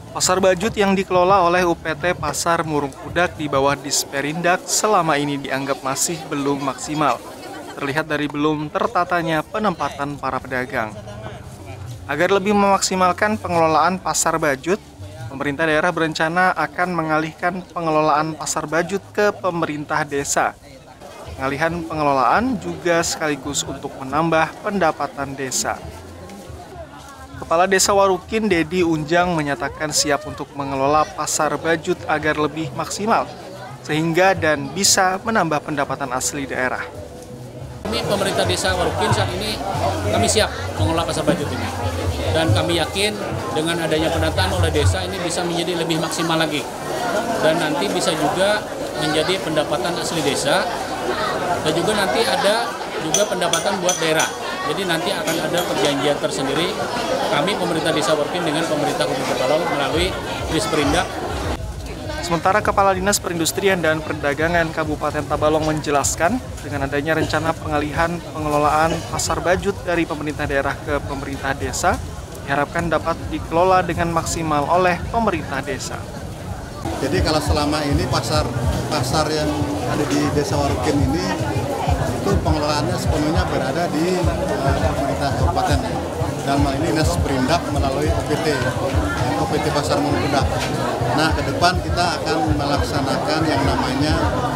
Pasar Bajut yang dikelola oleh UPT Pasar Murung Pudak di bawah Disperindak selama ini dianggap masih belum maksimal. Terlihat dari belum tertatanya penempatan para pedagang. Agar lebih memaksimalkan pengelolaan Pasar Bajut, pemerintah daerah berencana akan mengalihkan pengelolaan Pasar Bajut ke pemerintah desa. Pengalihan pengelolaan juga sekaligus untuk menambah pendapatan desa. Kepala Desa Warukin, Dedi Unjang, menyatakan siap untuk mengelola Pasar Bajut agar lebih maksimal, sehingga dan bisa menambah pendapatan asli daerah. Kami pemerintah Desa Warukin saat ini kami siap mengelola Pasar Bajut ini. Dan kami yakin dengan adanya pendataan oleh desa ini bisa menjadi lebih maksimal lagi. Dan nanti bisa juga menjadi pendapatan asli desa. Dan juga nanti ada juga pendapatan buat daerah. Jadi nanti akan ada perjanjian tersendiri kami pemerintah Desa Warukin dengan pemerintah Kabupaten Tabalong melalui Disperindak. Sementara Kepala Dinas Perindustrian dan Perdagangan Kabupaten Tabalong menjelaskan dengan adanya rencana pengalihan pengelolaan Pasar Bajut dari pemerintah daerah ke pemerintah desa diharapkan dapat dikelola dengan maksimal oleh pemerintah desa. Jadi kalau selama ini pasar yang ada di Desa Warukin ini itu pengelolaannya sepenuhnya berada di pemerintah kabupaten. Dalam hal ini Dinas Perindak melalui OPT Pasar Murung Pudak. Nah, ke depan kita akan melaksanakan yang namanya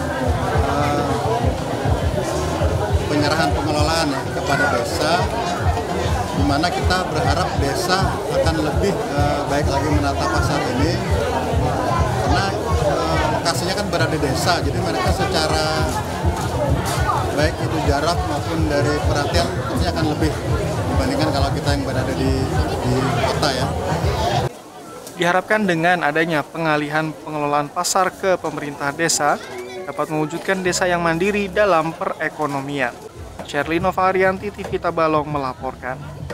penyerahan pengelolaan kepada desa, di mana kita berharap desa akan lebih baik lagi menata pasar ini, karena lokasinya kan berada di desa, jadi mereka secara baik itu jarak maupun dari perhatian tentunya akan lebih dibandingkan kalau kita yang berada di kota ya. Diharapkan dengan adanya pengalihan pengelolaan pasar ke pemerintah desa dapat mewujudkan desa yang mandiri dalam perekonomian. Sherly Novarianti, TV Tabalong melaporkan.